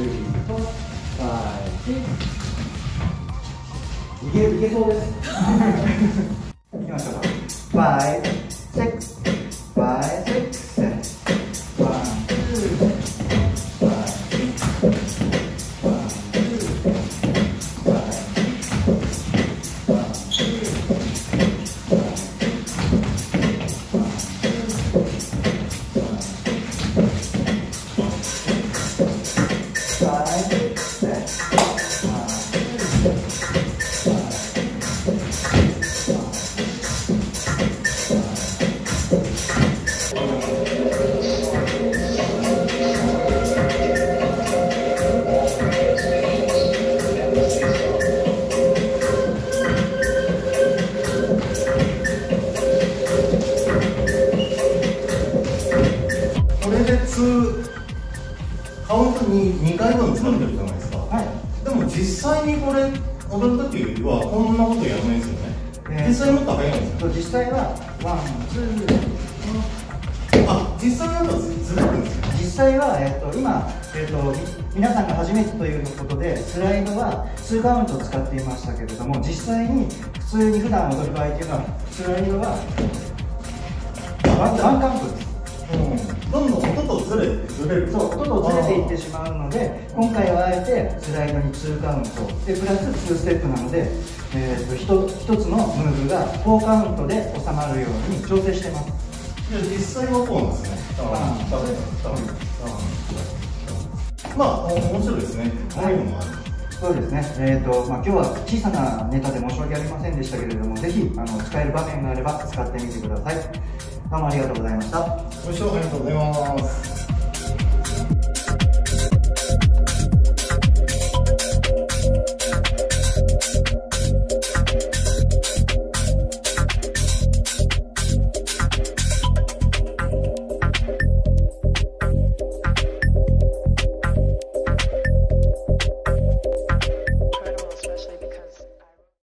いけそうです。いきましょう。5、6、5、6、 カウントに2回分使ってるじゃないですか、 はい、 でも実際にこれ踊るときはこんなことやらないですよね、実際もっと早いんですよ。 実際はワン、ツー、 あ、実際はずれるんですよ。 実際は、今、皆さんが初めてということでスライドは2カウントを使っていましたけれども、実際に普通に普段踊る場合というのはスライドはワンカウントです。 どんどん音とずれる。 そう、音とずれていってしまうので、今回はあえてスライドに2カウントでプラス2ステップなので、1つのムーブが4カウントで収まるように調整してます。 いや、実際はこうなんですね。 まあ面白いですね。こういうのもある。 そうですね。今日は小さなネタで申し訳ありませんでしたけれども、ぜひ使える場面があれば使ってみてください。どうもありがとうございました。 ご視聴ありがとうございます。